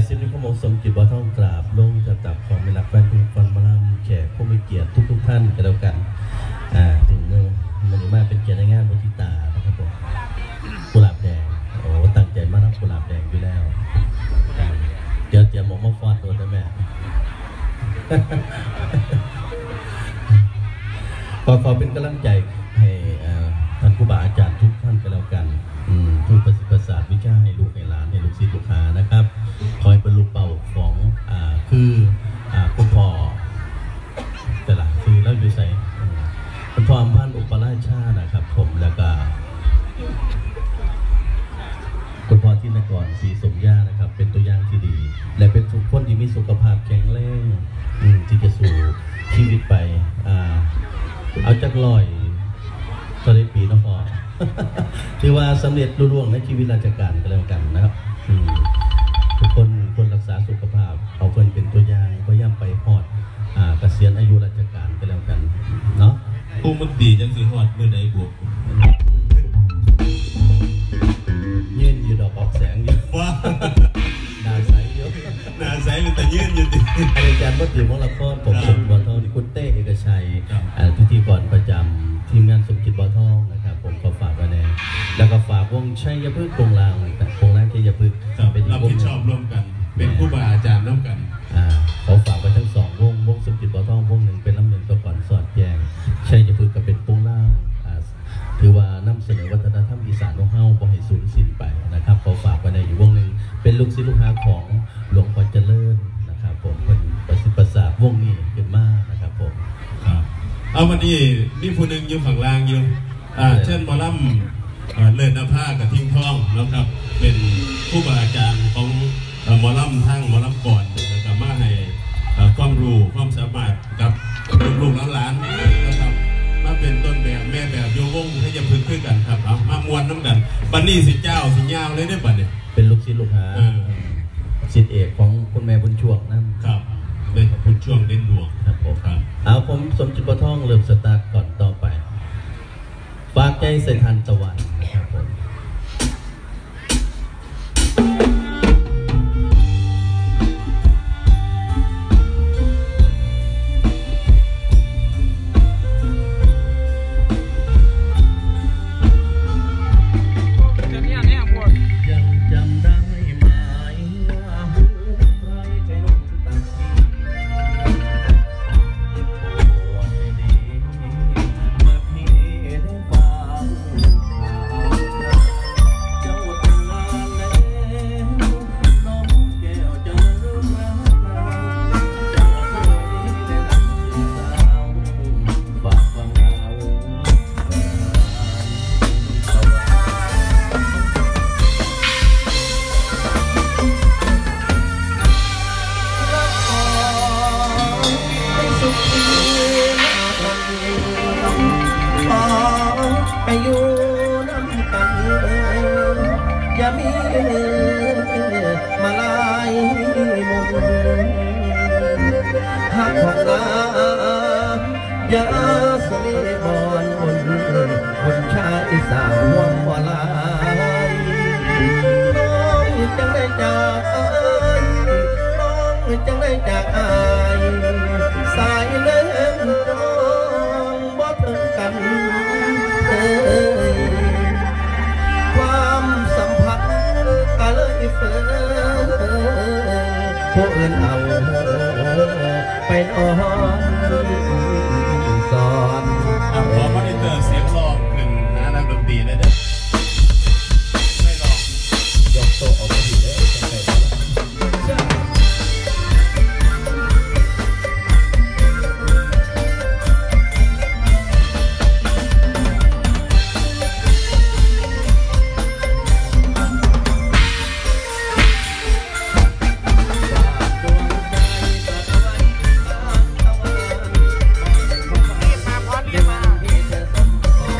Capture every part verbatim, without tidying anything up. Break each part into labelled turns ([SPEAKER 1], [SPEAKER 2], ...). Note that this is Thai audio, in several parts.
[SPEAKER 1] สิบนิ้วขโมงสมจิตบ่ท่องกราบลงจะจับของเวลาแฟนเพลงฟังมาลำแขกผู้มีเกียรติทุกๆท่านกันแล้วกันอ่าถึงเมื่อมันมาเป็นเกียรติในงานบนทิตานะครับผมกุหลาบแดงโอ้ตั้งใจมารับกุหลาบแดงอยู่แล้วเดี๋ยวเตรียมหมกมาฟาดตัวนะแม่ขอขอเป็นกำลังใจให้ท่านครูบาอาจารย์ทุกท่านกันแล้วกันทุกประสิทธิศาสตร์วิชาให้ลูกให้หลานให้ลูกศิษย์ลูกหานะครับคอยเป็นลูกเป่าของอ่าคืออ่าคุณพ่อแต่ละคือแล้วอยู่ใส่คุณพ่อพันอุปราชานะครับผมแล้วก็คุณพ่อที่นครศรีสมญานะครับเป็นตัวอย่างที่ดีและเป็นทุกคนที่มีสุขภาพแข็งแรงที่จะสู่ชีวิตไปอ่าเอาจักลอยตอนนี้ปีน้องพ่อที่ว่าสำเร็จรุ่ร่วงในชีวิตราชการกันแล้วกันนะครับทุกคนคนรักษาสุขภาพเอาเพื่อนเป็นตัวอย่างก็ย่ำไปหอดเกษียณอายุราชการกันแล้วกันเนาะ
[SPEAKER 2] ผู้มันดีจังสิหอดเมื่อใดบวก
[SPEAKER 1] ยืนอยู่ดอกออกแสงอยู่
[SPEAKER 2] ว้า
[SPEAKER 1] หนาใสเยอะ
[SPEAKER 2] หนาใสเป็นแต่ยืนอยู่ดิ
[SPEAKER 1] อาจารย์วัดอยู่ของละครผมสมบัติทองนี่คุณเต้เอกชัยพิธีกรประจำทีมงานสมจิตบัวทองนะครับผมก็ฝากไว้ในแล้วก็ฝากวงชัยพฤกษ์กงลางแต่กงลางชัยพฤกษ์
[SPEAKER 2] เป็นรับผิดชอบร่วมกันเป็นผู้บาอาจารย์ร่วมกัน
[SPEAKER 1] เขาฝากไว้ทั้งสองวงวงสมจิตบัวทองวงหนึ่งเป็นน้ำหนึ่งตัวก่อนสอดแยงชัยพฤกษ์ก็เป็นกงลางถือว่านำเสนอวัฒนธรรมอีสานของเฮาบ่ให้สูญสิ้นไปนะครับเขาฝากไว้ในอีกวงหนึ่งเป็นลูกศิษย์ลูกหาของหลวงพ่อเจริญนะครับผมเป็นประสิทธิ์ประสาทวงนี้เป็นมากนะครับผม
[SPEAKER 2] เอาวันนี้นี่ผู้หนึ่งอยู่ฝั่งล่างอยู่เช่นหมอลำเลิศนภากับทิ้งทองนะครับเป็นผู้บาอาจารย์ของหมอลำทั้งหมอลำก่อนนะครับมาให้ความรู้ความสามารถกับลูกหลานๆนะครับมาเป็นต้นแบบแม่แบบโยวงให้ยาพึกขึ้นกันครับมามวนน้ำกันบันนี่สิเจ้าสิยาวเลยได้บันเนี่ย
[SPEAKER 1] เป็นลูกศิษย์ลูกหาศิษย์เอกของคุณแม่บุญช่วงนั่น
[SPEAKER 2] ครับเป็นบุญช่วงเด่นดวง
[SPEAKER 1] ครับผมครับเอาผมสมจิตบัวทองเริ่มสตาร์ทก่อนต่อไปฝากใจเส้นทันตะวันนะครับผมยาสลีบอนคนคนชายสาววังวลายน้องจังได้จากน้องจังได้จากอายสายเล่นน้องบ่ถึงกันเอ้ยความสัมพันธ์ก็เลยเฟ้อผู้อื่นเอาไปนอนสอน
[SPEAKER 2] ขอมอนิเตอร์เสียงลองหนึ่งหานักดนตรีเลยเด้อไม่ลอง
[SPEAKER 1] ยกโต๊ะออกมาดีเลย
[SPEAKER 3] เ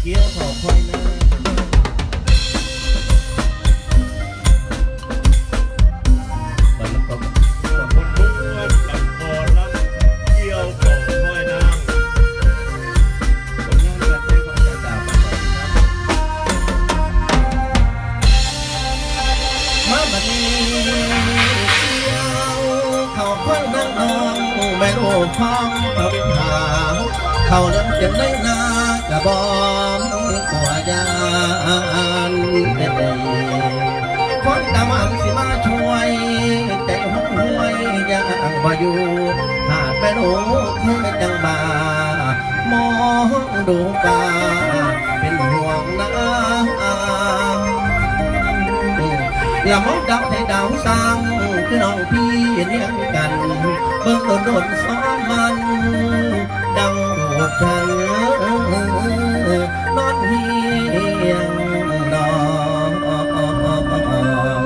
[SPEAKER 1] เกี่ยวขอคอยนะบันก็ก็คนม้วนกับคอรับเกี่ยวขอคอยนะคนงานกันได้ก็จะด่ามามาบัดนี้เขาค่อยนั่งนอนแม่ลูกพ้องเขาวิภาเขาเริ่มเจ็บได้นากระบอมกว่ายานเด็ดคนตะวันสิมาช่วยใจห้องห้วยยังบ่อยู่หาดแม่ลูกเพื่อจังบามองดูตาเป็นห่วงน้ำละมองดาวให้ดาวสร้างคือน้องพี่เลี้ยงกันเบิ่งโดนโดนซ้อนมันดังรูปฉันนอนเฮียงนอน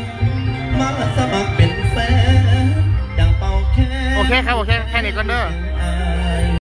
[SPEAKER 3] โอเคครับโอเคแค่นี้ก่อนเด้อ